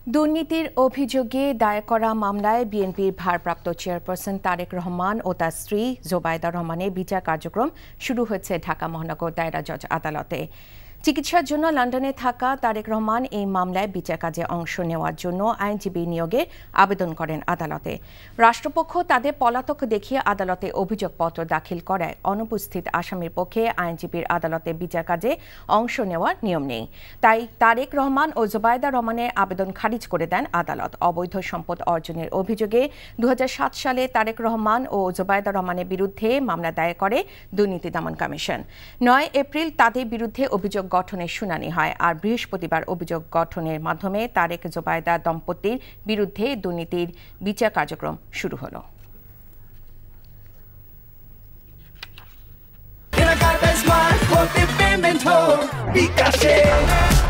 দুর্নীতির অভিযোগে দায়ের করা মামলায় বিএনপির ভারপ্রাপ্ত চেয়ারপারসন তারেক রহমান ও তার স্ত্রী জোবায়দা রহমানের বিচার কার্যক্রম শুরু হয়েছে ঢাকা মহানগর দায়রা জজ আদালতে। চিকিৎসার জন্য লন্ডনে থাকা তারেক রহমান এই মামলায় বিচার কাজে অংশ নেওয়ার জন্য আইনজীবী নিয়োগে আবেদন করেন আদালতে। রাষ্ট্রপক্ষ তাদের পলাতক দেখিয়ে আদালতে অভিযোগপত্র দাখিল করায় অনুপস্থিত আসামির পক্ষে আইনজীবীর আদালতে বিচার কাজে অংশ নেওয়ার নিয়ম নেই। তাই তারেক রহমান ও জোবায়দা রহমানের আবেদন খারিজ করে দেন আদালত। অবৈধ সম্পদ অর্জনের অভিযোগে 2007 সালে তারেক রহমান ও জোবায়দা রহমানের বিরুদ্ধে মামলা দায়ের করে দুর্নীতি দমন কমিশন। 9 এপ্রিল তাদের বিরুদ্ধে অভিযোগ গঠনের শুনানি হয়, আর বৃহস্পতিবার অভিযোগ গঠনের মাধ্যমে তারেক জোবায়দা দম্পতির বিরুদ্ধে দুর্নীতির বিচার কার্যক্রম শুরু হলো।